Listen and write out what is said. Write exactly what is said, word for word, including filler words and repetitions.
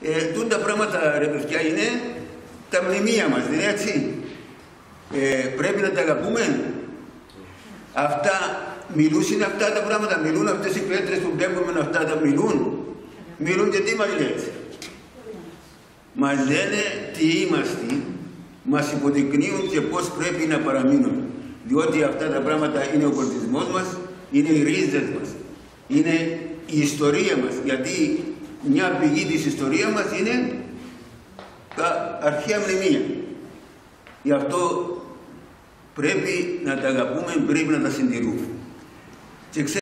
Ε, τούν τα πράγματα, ρε παιδιά, είναι τα μνημεία μας, δεν είναι έτσι. Ε, πρέπει να τα αγαπούμε. Αυτά μιλούσαν αυτά τα πράγματα, μιλούν αυτές οι πέτρες που βλέπουμε, αυτά τα μιλούν. Μιλούν και τι μας λένε. Μας λένε τι είμαστε, μας υποδεικνύουν και πώς πρέπει να παραμείνουμε. Διότι αυτά τα πράγματα είναι ο πολιτισμός μας, είναι οι ρίζες μας, είναι η ιστορία μας. Γιατί μια πηγή της ιστορίας μας είναι τα αρχαία μνημεία. Γι' αυτό πρέπει να τα αγαπούμε, πρέπει να τα συντηρούμε. Και